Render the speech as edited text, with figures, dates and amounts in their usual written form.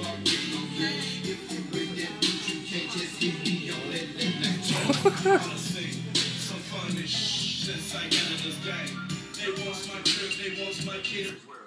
Since I got in this game, they want my crib, they want my kid.